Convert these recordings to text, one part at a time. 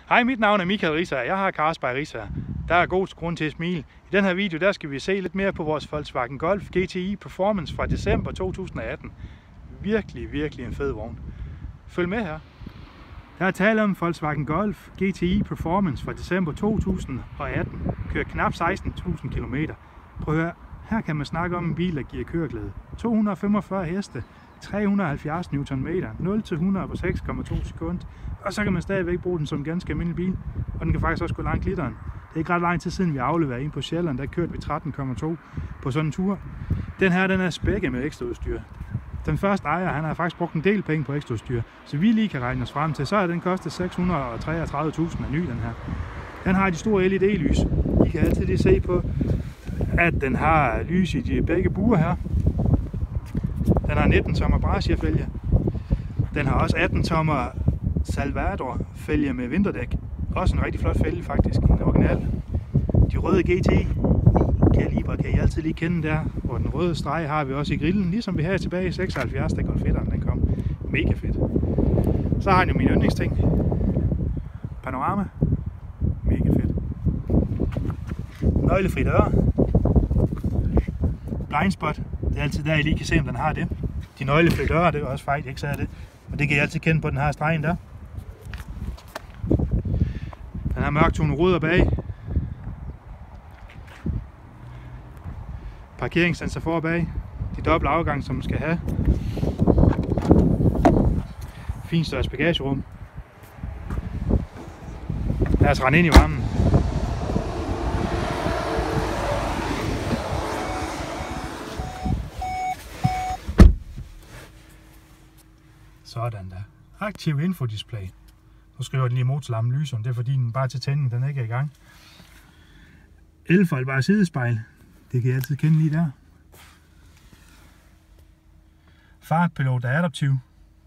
Hej, mit navn er Michael Risser. Jeg har Carlsberg Risser. Der er god grund til at smile. I den her video der skal vi se lidt mere på vores Volkswagen Golf GTI Performance fra december 2018. Virkelig en fed vogn. Følg med her. Der er tale om Volkswagen Golf GTI Performance fra december 2018. Kører knap 16.000 km. Prøv at høre. Her kan man snakke om en bil, der giver køreglæde. 245 heste, 370 Nm, 0-100 på 6,2 sekunder. Og så kan man stadigvæk bruge den som en ganske almindelig bil. Og den kan faktisk også gå langt literen. Det er ikke ret lang tid siden vi afleverede ind på Sjælland. Der kørte vi 13,2 på sådan en tur. Den her den er spækket med ekstraudstyr. Den første ejer han har faktisk brugt en del penge på ekstraudstyr. Så vi lige kan regne os frem til, så er den kostet 633.000 af ny den her. Den har de store LED-lys. I kan altid lige se på, at den har lys i de begge buer her. Den har 19 tommer Brassia-fælge. Den har også 18 tommer Salvador-fælge med vinterdæk. Også en rigtig flot fælge faktisk, en original. De røde GTI-kaliber kan I altid lige kende der. Og den røde streg har vi også i grillen, ligesom vi havde tilbage i 76, da Golf 1'eren den kom. Mega fedt. Så har den jo min yndlingsting. Panorama. Mega fedt. Nøglefri døre. Blindspot. Det er altid der, I lige kan se, om den har det. De nøglefri døre, det er også fejl, jeg ikke sagde det. Og det kan I altid kende på den her stregen der. Den har mørktonet ruder bag. Parkeringssensor for bag. De dobbelt afgang, som man skal have. Fint størrelse bagagerum. Lad os rende ind i varmen. Sådan der. Aktiv infodisplay. Nu skriver den lige motorlampen lyser, det er fordi den bare til tænding, den ikke er i gang. Elfoldbare sidespejl. Det kan jeg altid kende lige der. Fartpilot er adaptiv.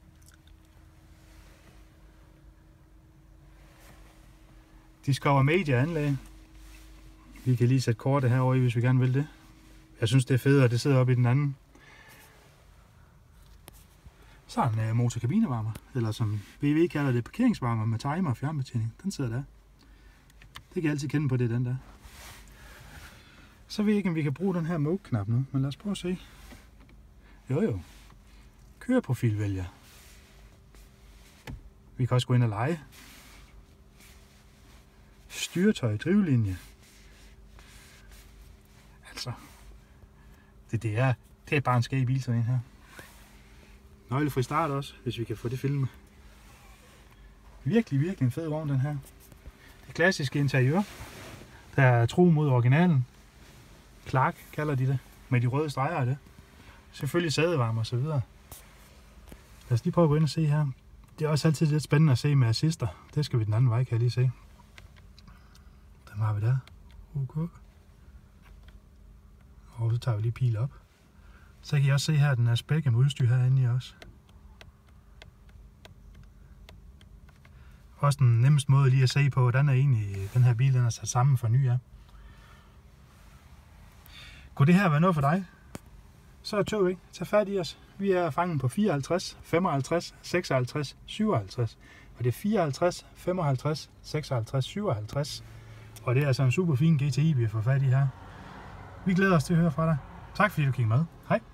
Discover Media anlæg. Vi kan lige sætte kortet herovre i, hvis vi gerne vil det. Jeg synes det er federe, at det sidder oppe i den anden. Så er en motorkabinevarmer, eller som BV kalder det, parkeringsvarmer med timer og fjernbetjening. Den sidder der. Det kan jeg altid kende på, det den der. Så ved jeg ikke, om vi kan bruge den her mode-knap nu, men lad os prøve at se. Jo. Køreprofilvælger. Vi kan også gå ind og lege. Styretøj, drivlinje. Altså, det er bare en skæg bil sådan en her. Nøglefri start også, hvis vi kan få det filmet. Virkelig en fed vogn den her. Det klassiske interiør, der er tro mod originalen. Clark kalder de det, med de røde streger af det. Selvfølgelig sædevarme og så videre. Lad os lige prøve at gå ind og se her. Det er også altid lidt spændende at se med assister. Det skal vi den anden vej, kan jeg lige se. Den har vi der. OK. Og så tager vi lige pil op. Så kan I også se her, at den er spækket med udstyr herinde i også. Også den nemmeste måde lige at se på, hvordan er egentlig den her bil den er sat sammen for ny af. Kunne det her være noget for dig? Så er det ikke. Tag fat i os. Vi er fanget på 54, 55, 56, 57. Og det er 54, 55, 56, 57. Og det er altså en super fin GTI, vi har fået fat i her. Vi glæder os til at høre fra dig. Tak fordi du kiggede med. Hej.